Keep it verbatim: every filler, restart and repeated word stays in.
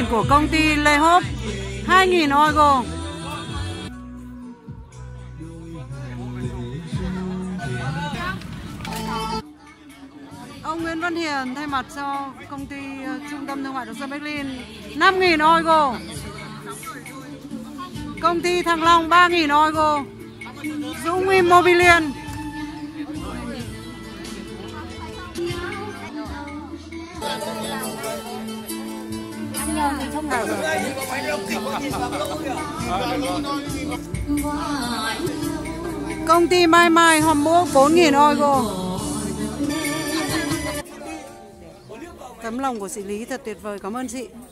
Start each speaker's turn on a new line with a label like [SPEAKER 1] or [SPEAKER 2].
[SPEAKER 1] của công ty Lê Hốp hai nghìn euro. Ông Nguyễn Văn Hiền thay mặt cho công ty uh, Trung tâm Thương mại Đồ Sơn Berlin năm nghìn euro. Công ty Thăng Long ba nghìn euro. Dũng Immobilien công ty Mai Mai Hamburg bốn nghìn euro. Tấm lòng của chị Lý thật tuyệt vời, cảm ơn chị.